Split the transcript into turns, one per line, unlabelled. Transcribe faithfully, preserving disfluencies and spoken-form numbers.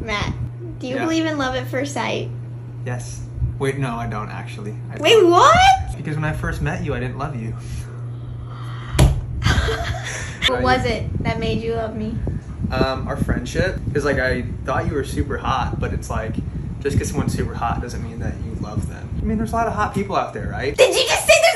Matt, do you
Yeah.
believe in love at first sight?
Yes. Wait, no, I don't actually. I
Wait,
don't.
what?
Because when I first met you, I didn't love you.
What was it that made you love me?
Um, our friendship is like I thought you were super hot, but it's like just because someone's super hot doesn't mean that you love them. I mean, there's a lot of hot people out there, right?
Did you just say